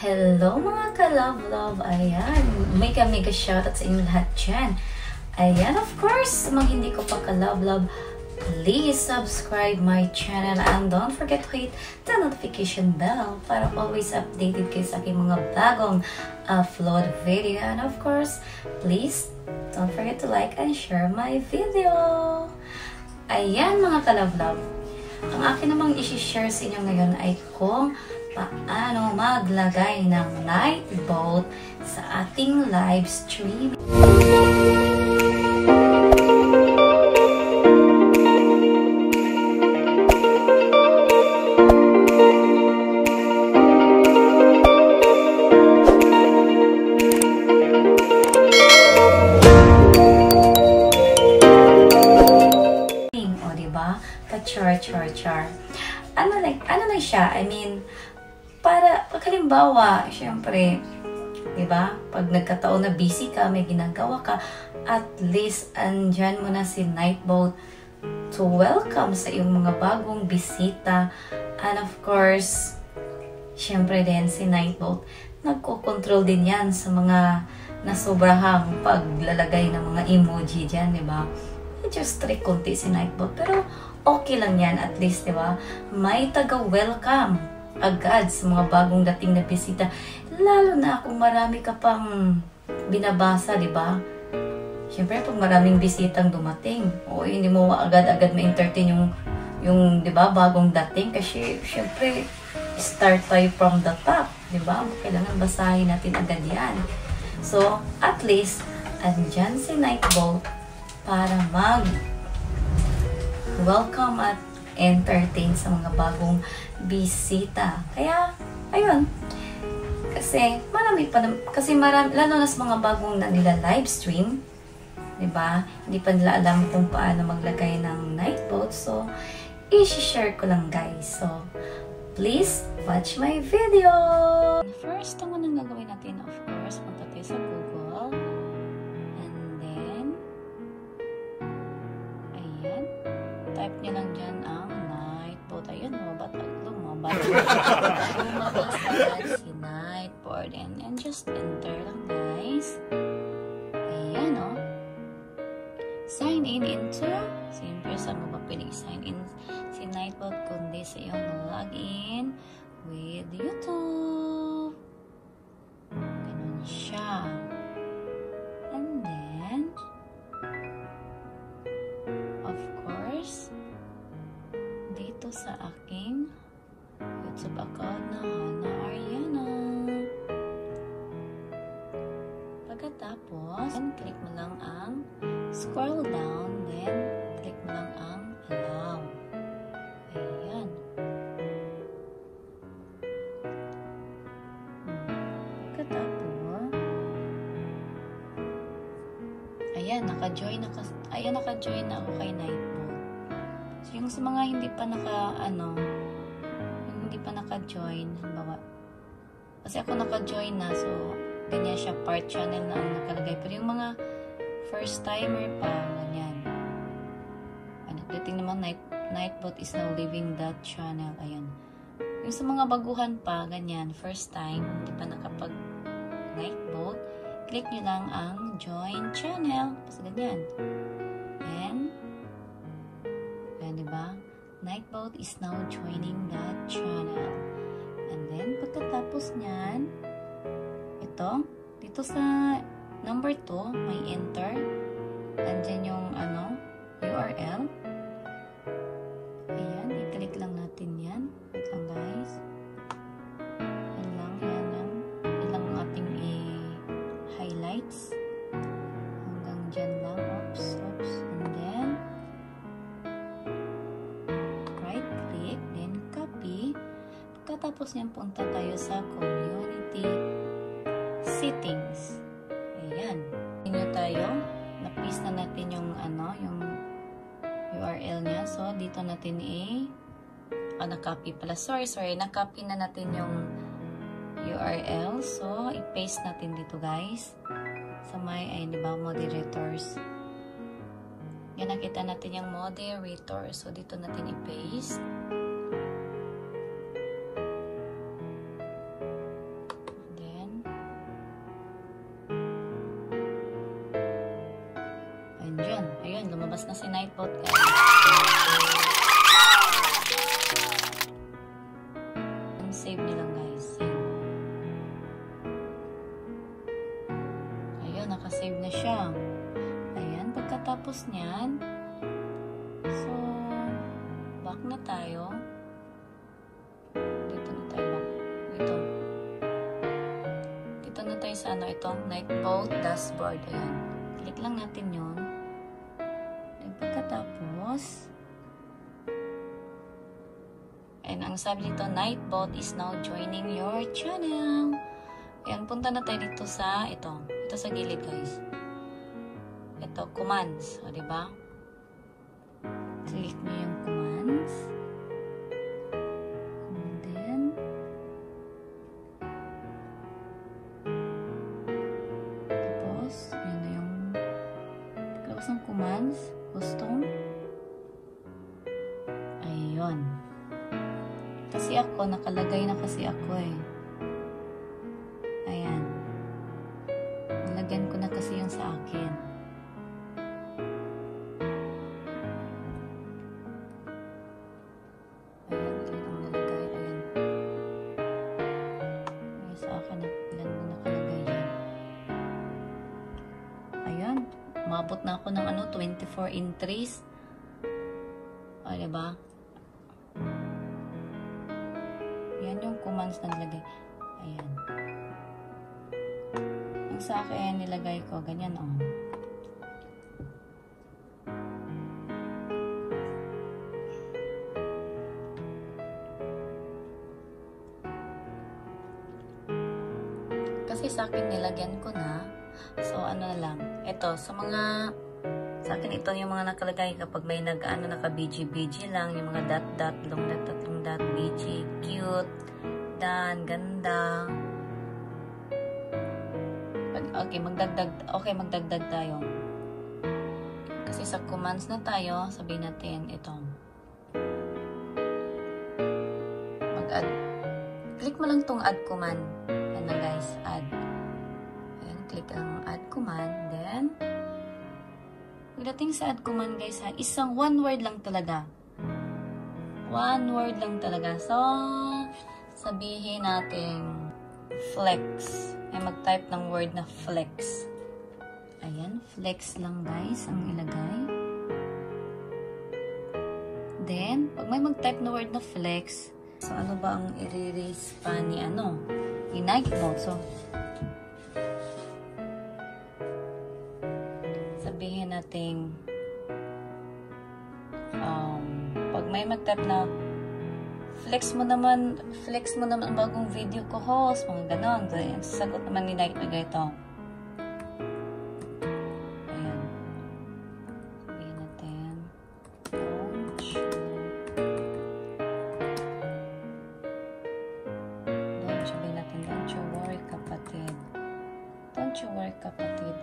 Hello mga ka-love-love! Ayan, mega shoutout sa inyo lahat dyan. Ayan, of course, mga hindi ko pa ka-love-love, please subscribe my channel and don't forget to hit the notification bell para always updated kayo sa aking mga bagong upload video. And of course, please don't forget to like and share my video. Ayan mga ka-love-love, ang akin namang isi-share sa inyo ngayon ay kung paano maglagay ng night boat sa ating live stream. O diba? Pa-char. Ano lang siya? I mean, para, halimbawa, syempre, diba? Pag nagkataon na busy ka, may ginagawa ka, at least, andyan mo na si Nightboat to welcome sa iyong mga bagong bisita. And of course, syempre din, si Nightboat, nagko-control din yan sa mga nasobrahang paglalagay ng mga emoji dyan, diba? Medyo strict konti si Nightboat, pero okay lang yan, at least, diba? May taga-welcome agad sa mga bagong dating na bisita, lalo na kung marami ka pang binabasa, di ba? Siyempre, pag maraming bisitang dumating, o hindi mo agad-agad ma-entertain yung di ba, bagong dating, kasi siyempre, start tayo from the top, di ba? Kailangan basahin natin agad yan. So, at least, andyan si Nightboat para welcome at entertain sa mga bagong bisita. Kaya, ayun. Kasi, lalo na sa mga bagong na nila live stream, diba? Hindi pa nila alam kung paano maglagay ng Nightboat. So, i-share ko lang guys. So, please watch my video! First, ang unang gagawin natin, of course, punta tayo sa Google. And then, ayan. Type nyo lang dyan ang Nightboat. Ayun, lumabas agad si Nightboat. And just enter lang, guys. Ayan, o. Sign in into, siyempre, saan mo ba pwede sign in si Nightboat kundi sa iyong login with YouTube. Ganun siya. And then, of course, dito sa aking YouTube account na Hana Ariana. Pagkatapos, click mo lang ang scroll down, then click mo lang ang allow. Ayan. Pagkatapos, ayan, naka-join na ako kay Nightboat. So, yung sa mga hindi pa naka-join, halimbawa, kasi ako naka-join na, so, ganyan siya, part channel na ang nakalagay. Pero yung mga first timer pa, ganyan. Titing naman, Nightboat is now leaving that channel. Ayan. Yung sa mga baguhan pa, ganyan, first time, hindi pa nakapag-Nightboat, click nyo lang ang join channel. Kasi ganyan. And, diba? Nightboat is now joining that channel. And then, pagkatapos nyan, ito, dito sa number 2, may enter. Andyan yung, URL. Ayan, i-click lang natin yan. Wait lang, guys. Yan lang. Ilang ating i-highlights. Hanggang dyan lang. Oops. And then, right-click, then copy. Pagkatapos niyan, punta tayo sa community settings. Ayan. Tingnan tayo. Na-paste na natin yung URL niya. So, dito natin na-copy pala. Sorry. Na-copy na natin yung URL. So, i-paste natin dito, guys. Sa diba, moderators. Yan, nakita natin yung moderator. So, dito natin i-paste. Diyan. Ayun, lumabas na si Nightbot. Save nyo lang guys. Save. Ayun, nakasave na siya. Ayan, pagkatapos niyan, so, back na tayo. Dito na tayo back. Dito na tayo sa ano, itong Nightbot dashboard. Ayan. Click lang natin yun. Then, pagkatapos, and ang sabi dito, Nightbot is now joining your channel. Ayan, punta na tayo dito sa ito sa gilid guys. Ito, commands. O, diba? Click nyo yung commands. And then, tapos, yun na yung tapos ng commands, custom. Ayun. Kasi ako, nakalagay na kasi ako eh. Ayan. Nalagyan ko na kasi yung sa akin. Ayan, ilan ang nalagay. Ayan. Ayan sa akin, ilan mo nakalagay yan. Ayan. Umabot na ako ng 24 entries. O, diba? Yan yung commands na nilagay. Ayan. Ang sa akin, nilagay ko, ganyan, oh. Kasi sa akin, nilagyan ko na. So, ano na lang. Ito, sa akin, ito yung mga nakalagay kapag may naka-BG lang, yung mga dot, long dot, tatlong dot, BG, cute, dan, ganda. Okay, magdagdag tayo. Kasi sa commands na tayo, sabihin natin ito. Mag-add. Click mo lang tong add command. Yan na guys, add. Ayan, click ang add command. Then, pagdating sa add command guys ha, one word lang talaga. One word lang talaga. So, sabihin natin flex. Ay mag-type ng word na flex. Ayan, flex lang guys ang ilagay. Then, pag may mag-type na word na flex, so ano ba ang i-release pa ni Nightbot? So, sabihin natin pag may mag-type na flex mo naman ang bagong video ko host, mga ganon. So, ayan, sasagot naman ni Nightbot ito. Ayan. Sabihin natin, don't you worry kapatid. Don't you worry kapatid.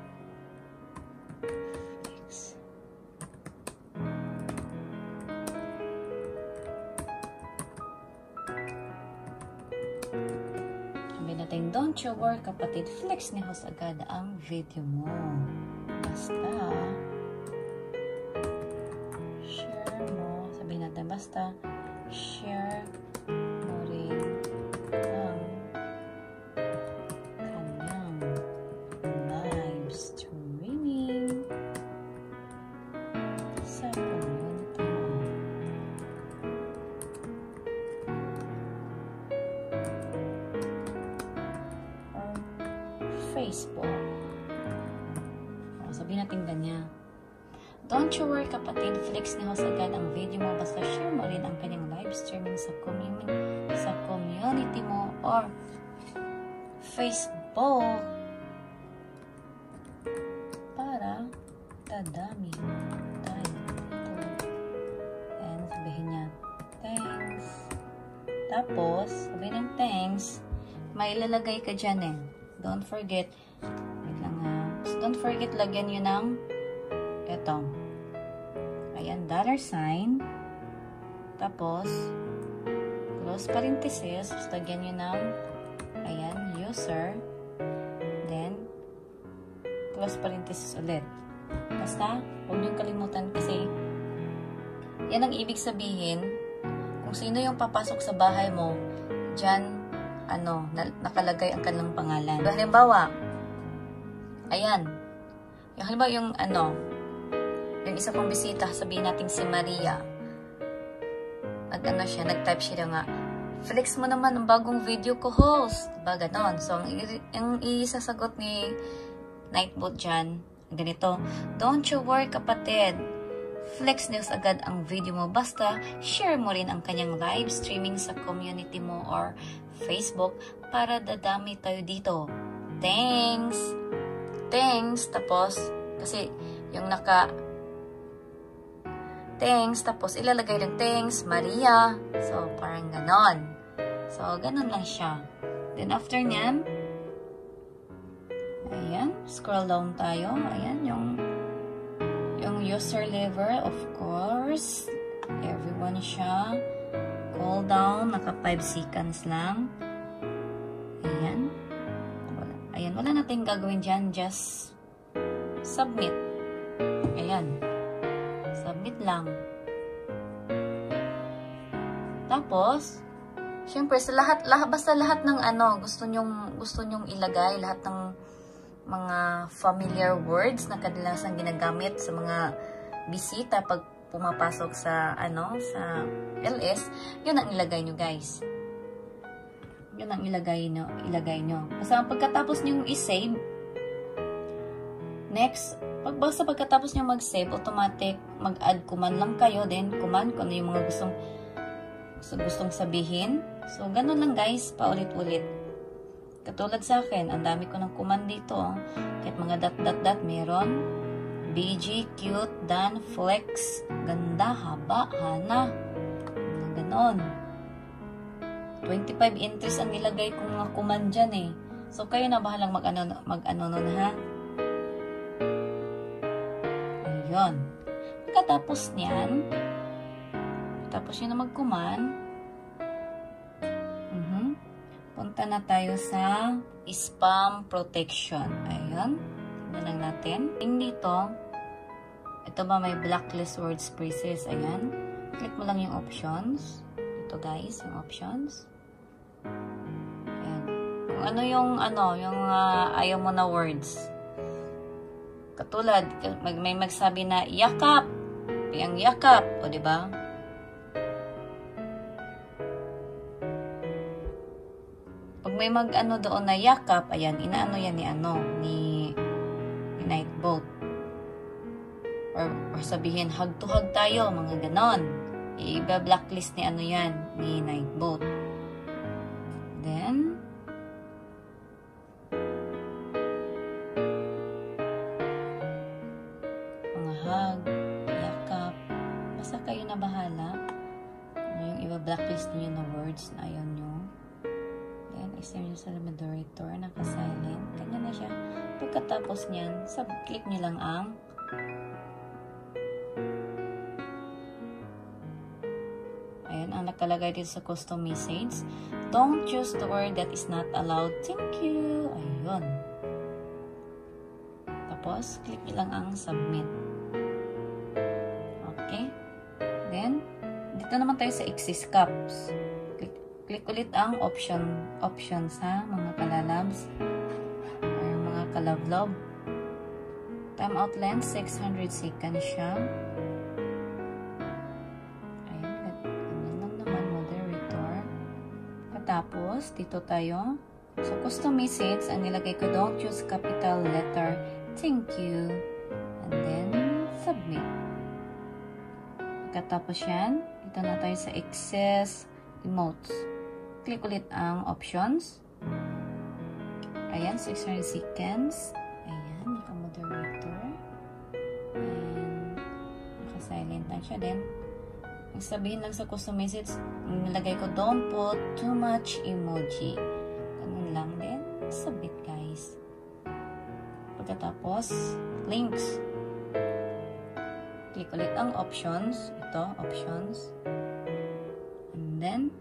Flex. Don't you worry kapatid, flex ni host agad ang video mo. Basta share mo, sabihin natin basta share mo rin ang kanyang live streaming sa community mo. Facebook. Sabihin natin ganyan. Don't you worry kapatid, flex ni host agad ang video mo, basta share mo rin ang kanyang live streaming sa community mo or Facebook para dadami tayo dito. And sabihin niya, thanks. Tapos, sabihin ng thanks, may ilalagay ka dyan eh. Don't forget, wait lang ha. So, don't forget, lagyan nyo ng eto. Ayan, $sign. Tapos, close parenthesis. Lagyan nyo ng, ayan, user. Then, close parenthesis ulit. Basta, huwag niyong kalimutan kasi yan ang ibig sabihin kung sino yung papasok sa bahay mo, dyan, nakalagay ang kanilang pangalan. Halimbawa, ayan, halimbawa yung isa pang bisita, sabihin natin si Maria. Nag-type siya nga, flex mo naman ang bagong video ko, host. Diba, ganon. So, ang isasagot ni Nightboat dyan, ganito, don't you worry, kapatid. Flex news agad ang video mo. Basta, share mo rin ang kanyang live streaming sa community mo or Facebook para dadami tayo dito. Thanks! Thanks! Tapos, kasi yung thanks, tapos ilalagay lang thanks, Maria. So, parang ganon. So, ganon lang siya. Then, after nyan, ayan, scroll down tayo. Ayan, yung user level, of course. Everyone siya. Call down, naka 5 seconds lang. Ayan. Ayan, wala natin gagawin dyan. Just submit. Ayan. Submit lang. Tapos, syempre, basta lahat ng gusto nyong ilagay, lahat ng mga familiar words na kadalasang ginagamit sa mga bisita pag pumapasok sa sa LS, yun ang ilagay nyo, guys. Yun ang ilagay nyo. Basta pagkatapos nyo i-save, next, pagkatapos nyo mag-save, automatic mag-add command lang kayo, then command kung ano yung mga gustong sabihin. So, ganun lang, guys, paulit-ulit. Katulad sa akin, ang dami ko ng command dito. Kahit mga dot, meron. BG, cute, done, flex, ganda, haba, hana. Ganon. 25 entries ang nilagay kong mga command dyan eh. So, kayo na bahalang mag-ano nun, ha? Ayun. Pagkatapos niyan, tapos yun na mag-command, punta na tayo sa spam protection. Ayun. Tignan lang natin. Dito, ito ba may blacklist words phrases. Ayan. Click mo lang yung options. Ito, guys, yung options. Ayan. Kung ano yung ayaw mo na words. Katulad, may magsabi na yakap. Yung yakap. O, diba? Pag may doon na yakap, ayan, inaano yan ni Nightboat. Or sabihin, hug to hug tayo, mga ganon. Iba-blacklist ni yan, ni Nightboat. Then, mga hug, yakap, basta kayo na bahala. Ano yung iba-blacklist niyo na words na ayaw nyo. I-save nyo sa moderator, naka-silent. Kanya na siya. Pagkatapos niyan, click nyo lang ang ayan, ang nakalagay dito sa custom message. Don't choose the word that is not allowed. Thank you. Ayun. Tapos, click nyo lang ang submit. Okay. Then, dito naman tayo sa XS caps. Click ulit ang option sa mga kalalabs or mga kalavlog. Timeout length, 600 seconds siya. Ayun, ganyan lang naman, moderator. Tapos, dito tayo. So, custom message, ang nilagay ko, don't use capital letter. Thank you. And then, submit. Pagkatapos yan, dito na tayo sa access emotes. Click ulit ang options. Ayan, 600 seconds. Ayan, naka-moderator. And naka-silent lang siya. Then, sabihin lang sa custom message, nilagay ko, don't put too much emoji. Ganun lang. Then, submit, guys. Pagkatapos, links. Click ulit ang options. Ito, options. And then,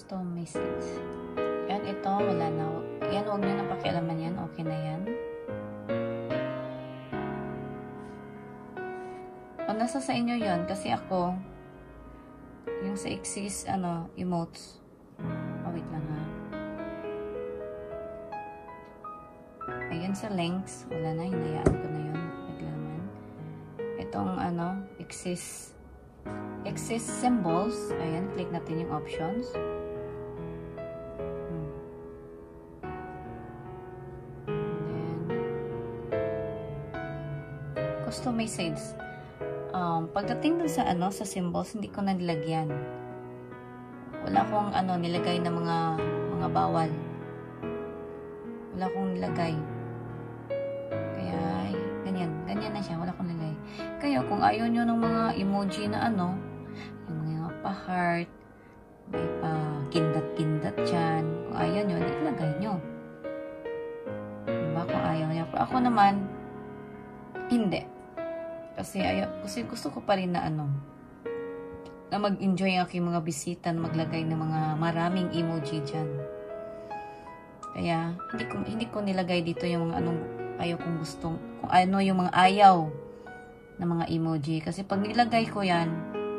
Custom message. Yan, ito, wala na. Yan, huwag nyo na pakialaman yan. Okay na yan. O, nasa sa inyo yon kasi ako, yung sa exist, emotes. Oh, wait lang ha. Ayan sa links. Wala na, hinayaan ko na yun. Naglaman. Itong, exist symbols. Ayan, click natin yung options. Custom message. Pagdating dun sa sa symbols, hindi ko na nilagyan. Wala akong nilagay na mga bawal. Wala akong nilagay. Kaya ganyan na siya, wala akong nilagay. Kaya kung ayaw nyo ng mga emoji na yung mga pa-heart, may pa-kindat-kindat dyan. Kung ayaw nyo, hindi ilagay nyo. Diba? Kung ayaw nyo. Pero ako naman, hindi. Kasi gusto ko pa rin na na mag-enjoy ang aking mga bisita na maglagay ng mga maraming emoji dyan. Kaya hindi ko nilagay dito yung mga ayaw kong gustong, kung yung mga ayaw na mga emoji. Kasi pag nilagay ko yan,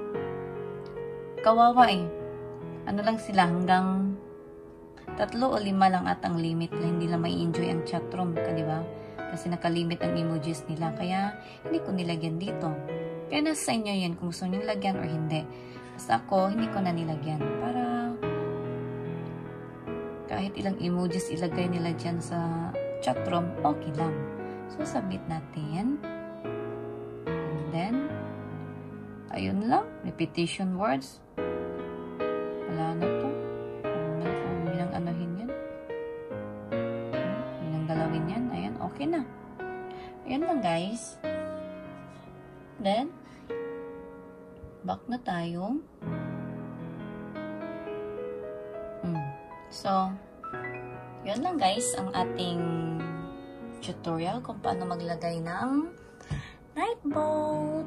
kawawa eh. Lang sila, hanggang 3 o 5 lang atang limit na hindi lang may enjoy ang chatroom, diba? Kasi nakalimit ang emojis nila. Kaya, hindi ko nilagyan dito. Kaya nasa inyo yun kung gusto nyo nilagyan or hindi. Basta ako, hindi ko na nilagyan. Para, kahit ilang emojis ilagay nila dyan sa chatroom, okay lang. So, submit natin. And then, ayun lang. Repetition words. Wala na to. Huwag nilang anuhin yan. Huwag nilang galawin yan. Ayan, okay na. Ayan lang guys. Then, back na tayo. So, yun lang guys ang ating tutorial kung paano maglagay ng night boat.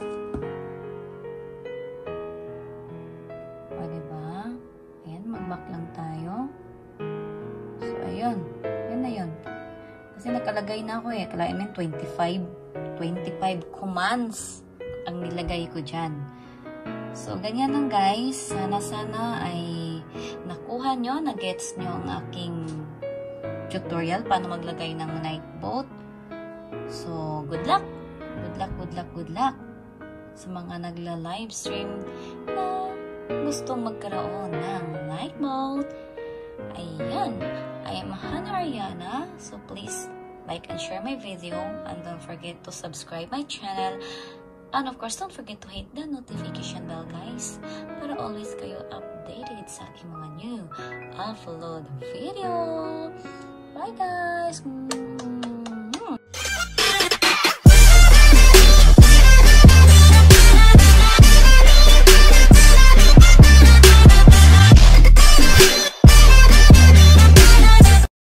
O, diba? Ayan, mag-back lang tayo. So, ayun. Yan na yun. Kasi nakalagay na ako eh. Kalain mo 25 commands ang nilagay ko dyan. So, ganyan lang guys. Sana ay nakuha nyo, na-gets nyo ang aking tutorial paano maglagay ng night boat. So, good luck! Good luck sa mga nagla-livestream na gustong magkaroon ng night boat. Ayan, I am Hannah Ariana. So, please like and share my video and don't forget to subscribe my channel. And of course, don't forget to hit the notification bell, guys, para always kayo updated sa aking mga new upload video. Bye, guys!